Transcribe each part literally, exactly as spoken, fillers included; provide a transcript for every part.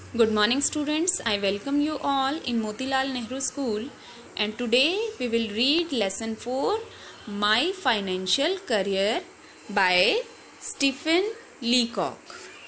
Good morning students, I welcome you all in Motilal Nehru School and today we will read lesson four My Financial Career by Stephen Leacock.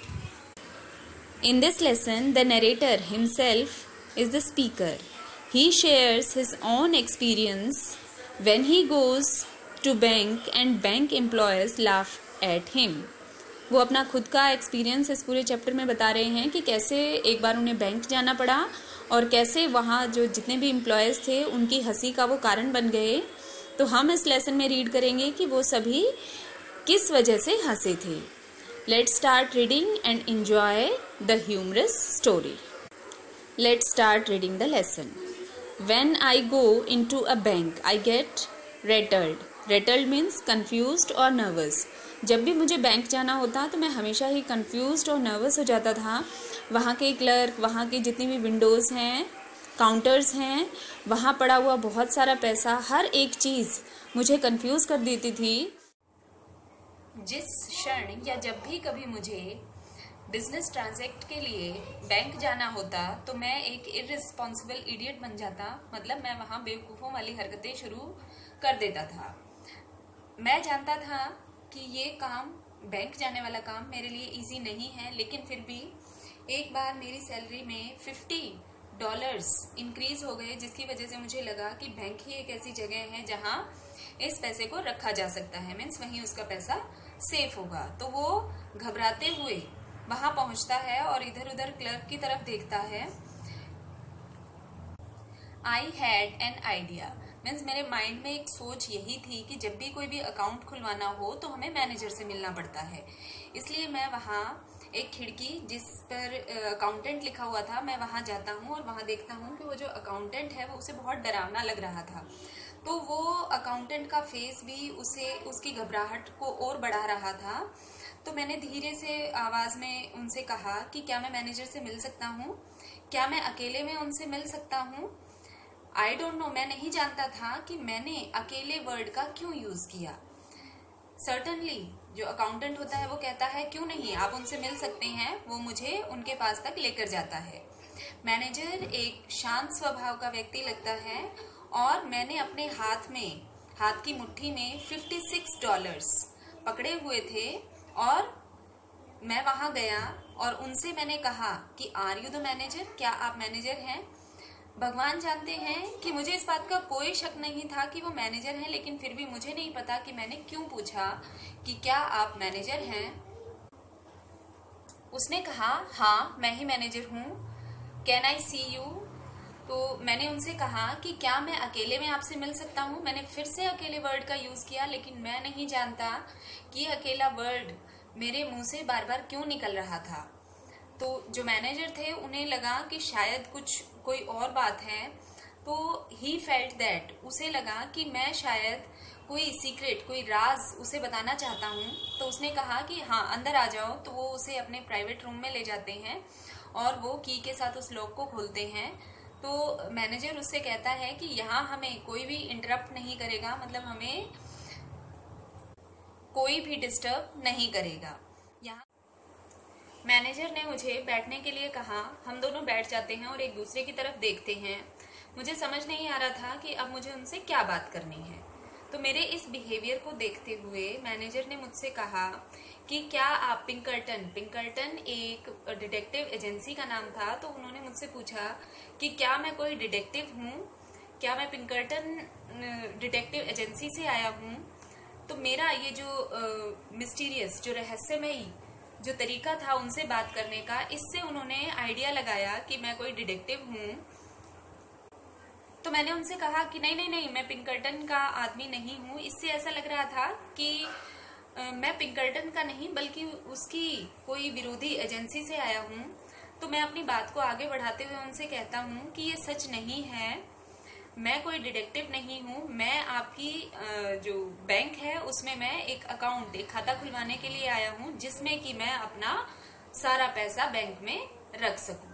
In this lesson, the narrator himself is the speaker. He shares his own experience when he goes to bank and bank employees laugh at him. वो अपना खुद का experience इस पूरे chapter में बता रहे हैं कि कैसे एक बार उन्हें बैंक जाना पड़ा और कैसे वहाँ जो जितने भी एम्प्लॉयज़ थे उनकी हंसी का वो कारण बन गए। तो हम इस लेसन में रीड करेंगे कि वो सभी किस वजह से हंसे थे। Let's start reading and enjoy the humorous story. Let's start reading the lesson. When I go into a bank I get rattled. Rattled means confused और नर्वस। जब भी मुझे बैंक जाना होता तो मैं हमेशा ही कंफ्यूज्ड और नर्वस हो जाता था। वहाँ के क्लर्क, वहाँ की जितनी भी विंडोज़ हैं, काउंटर्स हैं, वहाँ पड़ा हुआ बहुत सारा पैसा, हर एक चीज़ मुझे कंफ्यूज कर देती थी। जिस क्षण या जब भी कभी मुझे बिजनेस ट्रांजैक्ट के लिए बैंक जाना होता तो मैं एक इररिस्पॉन्सिबल इडियट बन जाता। मतलब मैं वहाँ बेवकूफ़ों वाली हरकतें शुरू कर देता था। मैं जानता था कि ये काम, बैंक जाने वाला काम मेरे लिए इजी नहीं है, लेकिन फिर भी एक बार मेरी सैलरी में पचास डॉलर्स इंक्रीज हो गए, जिसकी वजह से मुझे लगा कि बैंक ही एक ऐसी जगह है जहां इस पैसे को रखा जा सकता है, मीन्स वहीं उसका पैसा सेफ होगा। तो वो घबराते हुए वहां पहुंचता है और इधर उधर क्लर्क की तरफ देखता है। I had an idea, means मेरे माइंड में एक सोच यही थी कि जब भी कोई भी अकाउंट खुलवाना हो तो हमें मैनेजर से मिलना पड़ता है। इसलिए मैं वहाँ एक खिड़की जिस पर अकाउंटेंट लिखा हुआ था, मैं वहाँ जाता हूँ और वहाँ देखता हूँ कि वो जो अकाउंटेंट है वो उसे बहुत डरावना लग रहा था। तो वो अकाउंटेंट का फेस भी उसे उसकी घबराहट को और बढ़ा रहा था। तो मैंने धीरे से आवाज़ में उनसे कहा कि क्या मैं मैनेजर से मिल सकता हूँ, क्या मैं अकेले में उनसे मिल सकता हूँ। आई डोंट नो, मैं नहीं जानता था कि मैंने अकेले वर्ड का क्यों यूज किया। सर्टनली जो अकाउंटेंट होता है वो कहता है क्यों नहीं, आप उनसे मिल सकते हैं। वो मुझे उनके पास तक लेकर जाता है। मैनेजर एक शांत स्वभाव का व्यक्ति लगता है और मैंने अपने हाथ में हाथ की मुट्ठी में छप्पन डॉलर्स पकड़े हुए थे और मैं वहां गया और उनसे मैंने कहा कि आर यू द मैनेजर, क्या आप मैनेजर हैं। भगवान जानते हैं कि मुझे इस बात का कोई शक नहीं था कि वो मैनेजर हैं, लेकिन फिर भी मुझे नहीं पता कि मैंने क्यों पूछा कि क्या आप मैनेजर हैं। उसने कहा हाँ मैं ही मैनेजर हूँ, कैन आई सी यू। तो मैंने उनसे कहा कि क्या मैं अकेले में आपसे मिल सकता हूँ। मैंने फिर से अकेले वर्ड का यूज किया, लेकिन मैं नहीं जानता कि अकेला वर्ड मेरे मुंह से बार बार क्यों निकल रहा था। तो जो मैनेजर थे उन्हें लगा कि शायद कुछ कोई और बात है, तो ही फेल्ट दैट, उसे लगा कि मैं शायद कोई सीक्रेट, कोई राज उसे बताना चाहता हूँ। तो उसने कहा कि हाँ अंदर आ जाओ। तो वो उसे अपने प्राइवेट रूम में ले जाते हैं और वो की के साथ उस लॉक को खोलते हैं। तो मैनेजर उससे कहता है कि यहाँ हमें कोई भी इंटरप्ट नहीं करेगा, मतलब हमें कोई भी डिस्टर्ब नहीं करेगा। यहाँ मैनेजर ने मुझे बैठने के लिए कहा। हम दोनों बैठ जाते हैं और एक दूसरे की तरफ देखते हैं। मुझे समझ नहीं आ रहा था कि अब मुझे उनसे क्या बात करनी है। तो मेरे इस बिहेवियर को देखते हुए मैनेजर ने मुझसे कहा कि क्या आप पिंकर्टन, पिंकर्टन एक डिटेक्टिव एजेंसी का नाम था, तो उन्होंने मुझसे पूछा कि क्या मैं कोई डिटेक्टिव हूँ, क्या मैं पिंकर्टन डिटेक्टिव एजेंसी से आया हूँ। तो मेरा ये जो मिस्टीरियस, जो रहस्यमयी जो तरीका था उनसे बात करने का, इससे उन्होंने आइडिया लगाया कि मैं कोई डिटेक्टिव हूँ। तो मैंने उनसे कहा कि नहीं नहीं नहीं मैं पिंकर्टन का आदमी नहीं हूँ। इससे ऐसा लग रहा था कि आ, मैं पिंकर्टन का नहीं बल्कि उसकी कोई विरोधी एजेंसी से आया हूँ। तो मैं अपनी बात को आगे बढ़ाते हुए उनसे कहता हूँ कि ये सच नहीं है, मैं कोई डिटेक्टिव नहीं हूँ। मैं आपकी जो बैंक है उसमें मैं एक अकाउंट, एक खाता खुलवाने के लिए आया हूँ, जिसमें कि मैं अपना सारा पैसा बैंक में रख सकूं।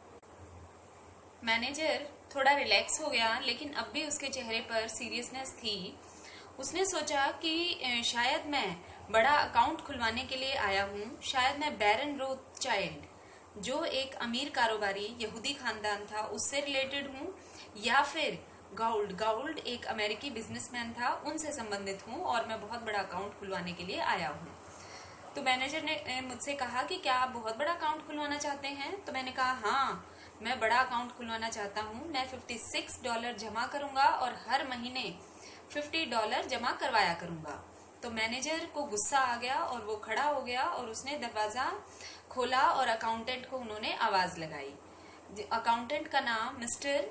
मैनेजर थोड़ा रिलैक्स हो गया, लेकिन अब भी उसके चेहरे पर सीरियसनेस थी। उसने सोचा कि शायद मैं बड़ा अकाउंट खुलवाने के लिए आया हूँ, शायद मैं बैरन रोथचाइल्ड जो एक अमीर कारोबारी यहूदी खानदान था उससे रिलेटेड हूँ, या फिर गाउल्ड गाउल्ड एक अमेरिकी बिजनेसमैन था उनसे संबंधित हूँ और मैं बहुत बड़ा अकाउंट खुलवाने के लिए आया हूँ। तो मैनेजर ने मुझसे कहा कि क्या आप बहुत बड़ा अकाउंट खुलवाना चाहते हैं? तो मैंने कहा हाँ, मैं बड़ा अकाउंट खुलवाना चाहता हूँ। मैं छप्पन डॉलर जमा करूंगा और हर महीने पचास डॉलर जमा करवाया करूंगा। तो मैनेजर को गुस्सा आ गया और वो खड़ा हो गया और उसने दरवाजा खोला और अकाउंटेंट को उन्होंने आवाज लगाई। अकाउंटेंट का नाम मिस्टर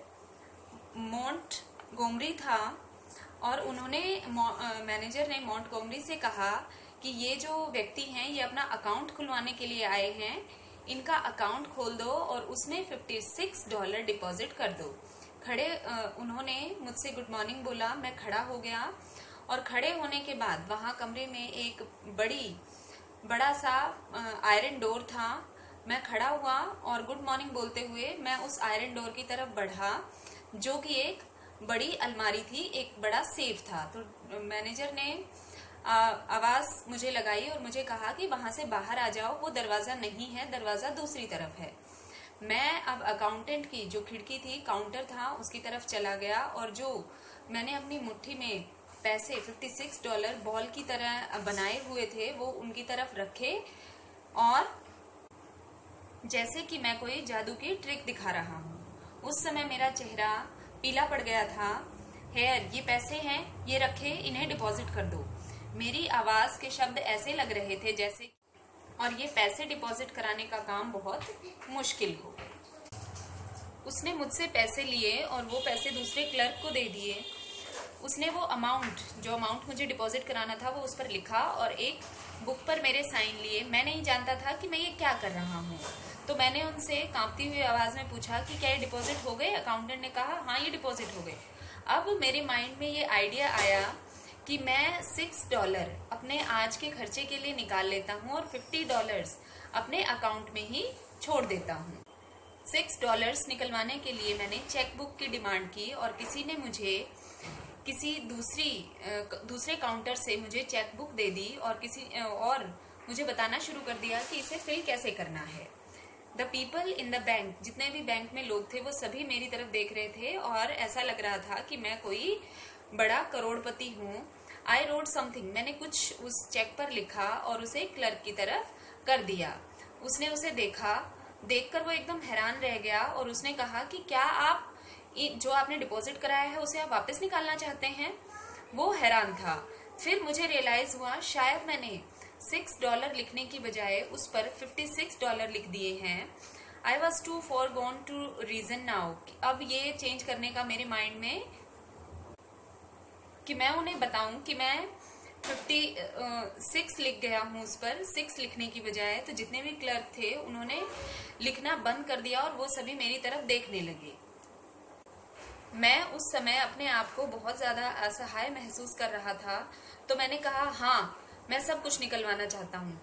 मोंटगोमरी था और उन्होंने मैनेजर ने मोंटगोमरी से कहा कि ये जो व्यक्ति हैं ये अपना अकाउंट खुलवाने के लिए आए हैं, इनका अकाउंट खोल दो और उसमें छप्पन डॉलर डिपॉजिट कर दो। खड़े उन्होंने मुझसे गुड मॉर्निंग बोला, मैं खड़ा हो गया और खड़े होने के बाद वहाँ कमरे में एक बड़ी बड़ा सा आयरन डोर था। मैं खड़ा हुआ और गुड मॉर्निंग बोलते हुए मैं उस आयरन डोर की तरफ बढ़ा जो कि एक बड़ी अलमारी थी, एक बड़ा सेफ था। तो मैनेजर ने आवाज मुझे लगाई और मुझे कहा कि वहां से बाहर आ जाओ, वो दरवाजा नहीं है, दरवाजा दूसरी तरफ है। मैं अब अकाउंटेंट की जो खिड़की थी, काउंटर था, उसकी तरफ चला गया और जो मैंने अपनी मुट्ठी में पैसे छप्पन डॉलर बॉल की तरह बनाए हुए थे वो उनकी तरफ रखे और जैसे कि मैं कोई जादू की ट्रिक दिखा रहा हूँ। उस समय मेरा चेहरा पीला पड़ गया था। हेयर, ये पैसे हैं, ये रखे, इन्हें डिपॉजिट कर दो। मेरी आवाज के शब्द ऐसे लग रहे थे जैसे, और ये पैसे डिपॉजिट कराने का काम बहुत मुश्किल हो। उसने मुझसे पैसे लिए और वो पैसे दूसरे क्लर्क को दे दिए। उसने वो अमाउंट, जो अमाउंट मुझे डिपॉजिट कराना था, वो उस पर लिखा और एक बुक पर मेरे साइन लिए। मैं नहीं जानता था कि मैं ये क्या कर रहा हूँ। तो मैंने उनसे कांपती हुई आवाज में पूछा कि क्या ये डिपॉजिट हो गए? अकाउंटेंट ने कहा हाँ, ये डिपॉजिट हो गए। अब मेरे माइंड में ये आइडिया आया कि मैं सिक्स डॉलर अपने आज के खर्चे के लिए निकाल लेता हूँ और फिफ्टी डॉलर्स अपने अकाउंट में ही छोड़ देता हूँ। सिक्स डॉलर्स निकलवाने के लिए मैंने चेक बुक की डिमांड की और किसी ने मुझे किसी दूसरी दूसरे काउंटर से मुझे चेक बुक दे दी और किसी और मुझे बताना शुरू कर दिया कि इसे फिल कैसे करना है। The people in the bank, जितने भी बैंक में लोग थे वो सभी मेरी तरफ देख रहे थे और ऐसा लग रहा था कि मैं कोई बड़ा करोड़पति हूँ। आई रोड समथिंग, मैंने कुछ उस चेक पर लिखा और उसे क्लर्क की तरफ कर दिया। उसने उसे देखा, देखकर वो एकदम हैरान रह गया और उसने कहा कि क्या आप जो आपने डिपॉजिट कराया है उसे आप वापस निकालना चाहते हैं? वो हैरान था। फिर मुझे रियलाइज हुआ शायद मैंने सिक्स डॉलर लिखने की बजाय उस पर फिफ्टी सिक्स डॉलर लिख दिए हैं। I was too far gone to reason now. अब ये चेंज करने का मेरे माइंड में कि मैं उन्हें बताऊं कि मैं फिफ्टी सिक्स लिख गया हूं उस पर, सिक्स लिखने की बजाय। तो जितने भी क्लर्क थे उन्होंने लिखना बंद कर दिया और वो सभी मेरी तरफ देखने लगे। मैं उस समय अपने आप को बहुत ज्यादा असहाय महसूस कर रहा था। तो मैंने कहा हाँ, मैं सब कुछ निकलवाना चाहता हूँ।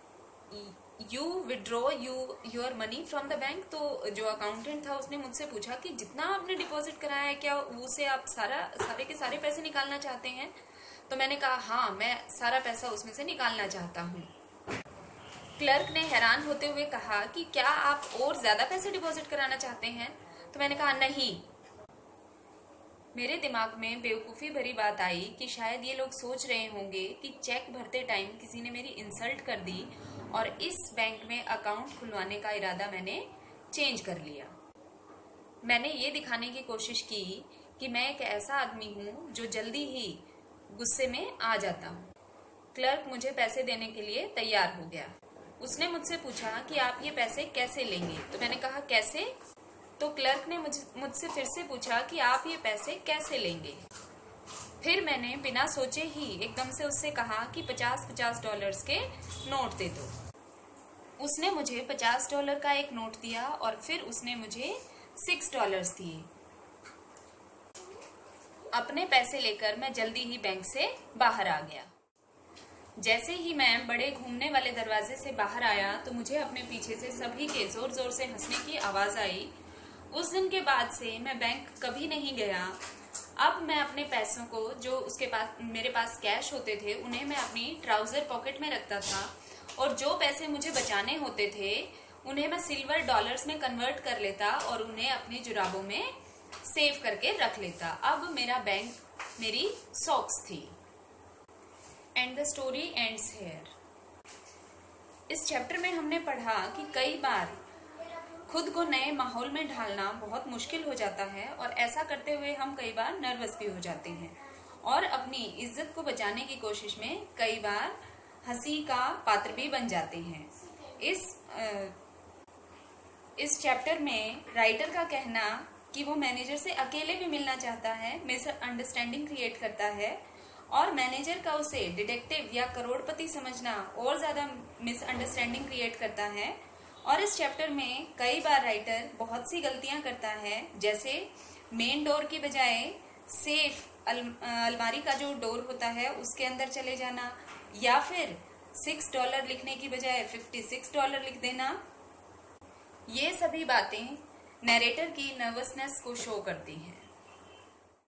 You withdraw you your money from the bank. तो जो अकाउंटेंट था उसने मुझसे पूछा कि जितना आपने डिपॉजिट कराया है क्या उसे आप सारा सारे के सारे पैसे निकालना चाहते हैं? तो मैंने कहा हाँ, मैं सारा पैसा उसमें से निकालना चाहता हूँ। क्लर्क ने हैरान होते हुए कहा कि क्या आप और ज्यादा पैसे डिपॉजिट कराना चाहते हैं? तो मैंने कहा नहीं। मेरे दिमाग में बेवकूफ़ी भरी बात आई कि शायद ये लोग सोच रहे होंगे कि चेक भरते टाइम किसी ने मेरी इंसल्ट कर दी और इस बैंक में अकाउंट खुलवाने का इरादा मैंने चेंज कर लिया। मैंने ये दिखाने की कोशिश की कि मैं एक ऐसा आदमी हूँ जो जल्दी ही गुस्से में आ जाता हूँ। क्लर्क मुझे पैसे देने के लिए तैयार हो गया। उसने मुझसे पूछा कि आप ये पैसे कैसे लेंगे? तो मैंने कहा कैसे? तो क्लर्क ने मुझ मुझसे फिर से पूछा कि आप ये पैसे कैसे लेंगे? फिर मैंने बिना सोचे ही एकदम से उससे कहा कि पचास पचास डॉलर्स के नोट दे दो। उसने मुझे पचास डॉलर का एक नोट दिया और फिर उसने मुझे सिक्स डॉलर्स दिए। अपने पैसे लेकर मैं जल्दी ही बैंक से बाहर आ गया। जैसे ही मैं बड़े घूमने वाले दरवाजे से बाहर आया तो मुझे अपने पीछे से सभी के जोर जोर से हंसने की आवाज आई। उस दिन के बाद से मैं बैंक कभी नहीं गया। अब मैं अपने पैसों को, जो उसके पास मेरे पास कैश होते थे, उन्हें मैं अपनी ट्राउजर पॉकेट में रखता था और जो पैसे मुझे बचाने होते थे उन्हें मैं सिल्वर डॉलर्स में कन्वर्ट कर लेता और उन्हें अपनी जुराबों में सेव करके रख लेता। अब मेरा बैंक मेरी सॉक्स थी। And the story ends here. इस चैप्टर में हमने पढ़ा कि कई बार खुद को नए माहौल में ढालना बहुत मुश्किल हो जाता है और ऐसा करते हुए हम कई बार नर्वस भी हो जाते हैं और अपनी इज्जत को बचाने की कोशिश में कई बार हंसी का पात्र भी बन जाते हैं। इस आ, इस चैप्टर में राइटर का कहना कि वो मैनेजर से अकेले भी मिलना चाहता है मिसअंडरस्टैंडिंग क्रिएट करता है और मैनेजर का उसे डिटेक्टिव या करोड़पति समझना और ज्यादा मिसअंडरस्टैंडिंग क्रिएट करता है। और इस चैप्टर में कई बार राइटर बहुत सी गलतियां करता है, जैसे मेन डोर की बजाय सेफ अल, अलमारी का जो डोर होता है उसके अंदर चले जाना, या फिर सिक्स डॉलर लिखने की बजाय फिफ्टी सिक्स डॉलर लिख देना। ये सभी बातें नैरेटर की नर्वसनेस को शो करती हैं।